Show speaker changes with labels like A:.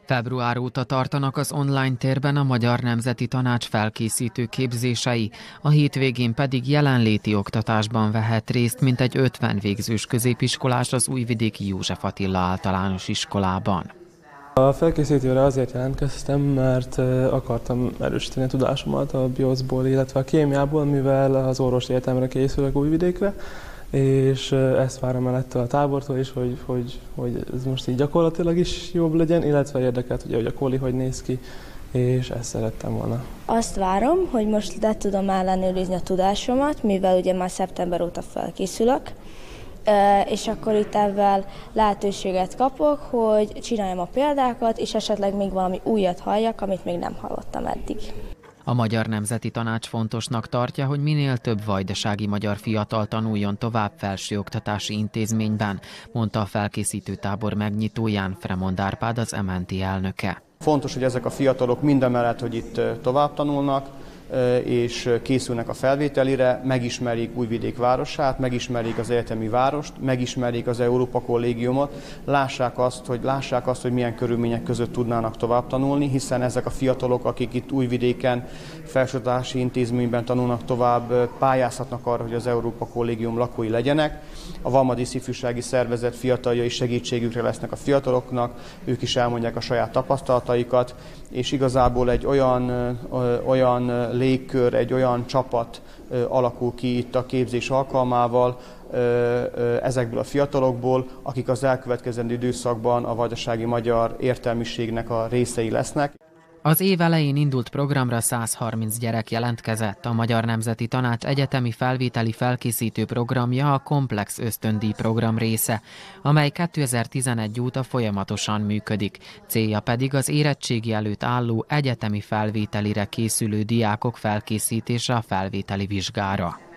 A: Február óta tartanak az online térben a Magyar Nemzeti Tanács felkészítő képzései, a hétvégén pedig jelenléti oktatásban vehet részt mintegy 50 végzős középiskolás az Újvidéki József Attila Általános Iskolában.
B: A felkészítőre azért jelentkeztem, mert akartam erősíteni a tudásomat a bioszból, illetve a kémiából, mivel az orvosi egyetemre készülök Újvidékre, és ezt várom el ettől a tábortól is, hogy ez most így gyakorlatilag is jobb legyen, illetve érdekelt, ugye, hogy a koli hogy néz ki, és ezt szerettem volna.
C: Azt várom, hogy most le tudom ellenőrizni a tudásomat, mivel ugye már szeptember óta felkészülök, és akkor itt ebben lehetőséget kapok, hogy csináljam a példákat, és esetleg még valami újat halljak, amit még nem hallottam eddig.
A: A Magyar Nemzeti Tanács fontosnak tartja, hogy minél több vajdasági magyar fiatal tanuljon tovább felsőoktatási intézményben, mondta a felkészítő tábor megnyitóján Fremond Árpád, az MNT elnöke.
D: Fontos, hogy ezek a fiatalok mindemellett, hogy itt tovább tanulnak, és készülnek a felvételire, megismerik Újvidék városát, megismerik az egyetemi várost, megismerik az Európa Kollégiumot, lássák azt, hogy milyen körülmények között tudnának tovább tanulni, hiszen ezek a fiatalok, akik itt Újvidéken felsőoktatási intézményben tanulnak tovább, pályázhatnak arra, hogy az Európa Kollégium lakói legyenek. A Valmadisz Ifjúsági Szervezet fiataljai segítségükre lesznek a fiataloknak, ők is elmondják a saját tapasztalataikat, és igazából egy olyan légkör, egy olyan csapat alakul ki itt a képzés alkalmával, ezekből a fiatalokból, akik az elkövetkezendő időszakban a vajdasági magyar értelmiségnek a részei lesznek.
A: Az év elején indult programra 130 gyerek jelentkezett. A Magyar Nemzeti Tanács egyetemi felvételi felkészítő programja a Komplex ösztöndíj program része, amely 2011 óta folyamatosan működik. Célja pedig az érettségi előtt álló egyetemi felvételire készülő diákok felkészítése a felvételi vizsgára.